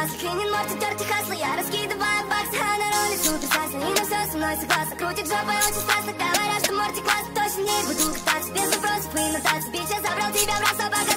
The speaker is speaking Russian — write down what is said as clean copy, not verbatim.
масло, хренин морти, терти хасло. Я раскидываю баксы, а на роли супер сасен. И на все со мной согласна, крутит жопой очень страстно. Говорят, что морти классно, точно не буду кататься без вопросов и нотаций. Бич, я забрал тебя в раз, а пока